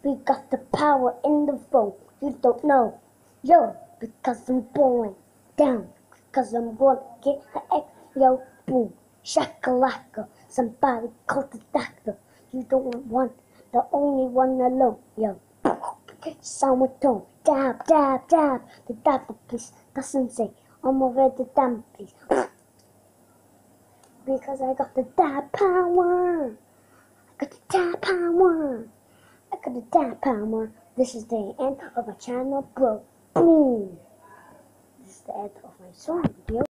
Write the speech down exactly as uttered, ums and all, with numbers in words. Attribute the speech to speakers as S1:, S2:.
S1: We got the power in the phone. You don't know. Yo, because I'm going down. Because I'm gonna get an X. Yo, boom. Shakalaka. Somebody call the doctor. You don't want the only one alone. Yo. Someone tone. Dab, dab, dab. The doctor, please. Doesn't say. I'm over the damn, please. Because I got the dab power. I got the dab power. I got the dab power. This is the end of my channel, bro. Boom. This is the end of my song video.